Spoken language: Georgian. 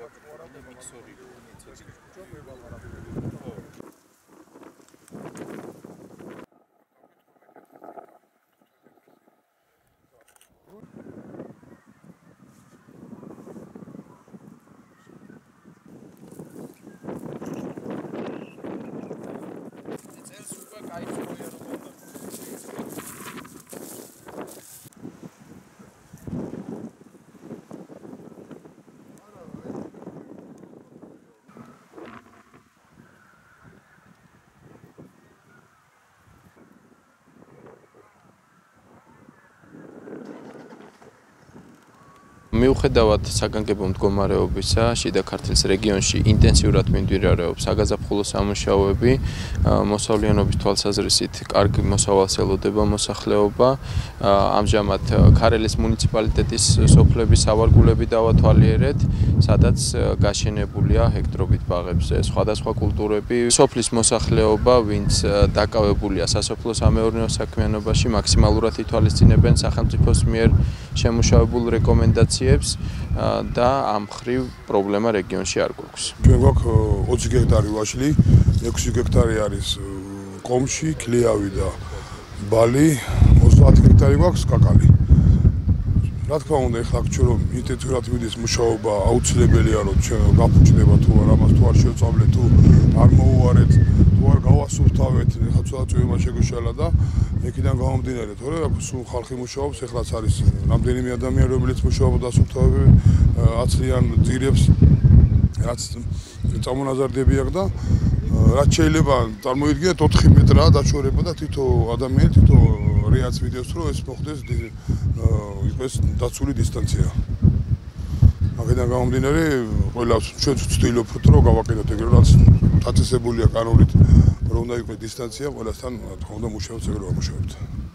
მიუხედავად საგანგებო მდგომარეობისა, შიდა ქართლის რეგიონში ინტენსიურად მიმდინარეობს საგაზაფხულო სამუშაოები, მოსავლიანობის თვალსაზრისით კარგი მოსავალს ელოდება მოსახლეობა. ამჟამად ქარელის მუნიციპალიტეტის სოფლების სავარგულები დავათვალიერეთ, სადაც გაშენებულია ჰექტრობით ბაღებზე სხვადასხვა კულტურები. სოფლის მოსახლეობა, ვინც დაკავებულია სასოფლო-სამეურნეო საქმიანობაში, მაქსიმალურად ითვალისწინებენ სახელმწიფოს მიერ შემუშავებულ რეკომენდაციებს და ამ მხრივ პრობლემა რეგიონში არ გვაქვს. ჩვენ გვაქვს 20 გექტარი ვაშლი, 6 გექტარი არის კომში, ქლიავი და ბალი, 30 გექტარი გვაქვს კაკალი. რა თქმა უნდა, ეხლა ჩვენ რომ ინტენსიურად მიდის მუშაობა, აუცილებელია რომ ჩვენ გაფუჭდება თუ არ ამას თუ არ შევწავლეთ, თუ არ მოუარეთ, თუ არ გავასუფთავეთ, ეხლა ცოტა წვიმა შეგვიშალა და იქიდან გამომდინარე, თორე სულ ხალხი მუშაობს, ეხლაც არის რამდენიმე ადამიანი, რომელიც მუშაობდა დასუფთავებები, აცლიან ძირებს, რაც წამონაზარდები აქვს და რაც შეიძლება წარმოიდგინეთ 4 მეტრაა დაჩორება და თითო ადამიანი თითო რეაც ვიდეოს რომ ეს მოხდეს იყოს დაცული დისტანცია. აქედან გამომდინარე, ყველა ჩვენ ვცდილობთ რომ გავაკეთოთ ეგრე რაც დაწესებულია კანონით, რომ უნდა იყოს დისტანცია, ყველასთან თქო უნდა მუშაობთ ეგრე ვამუშავებთ.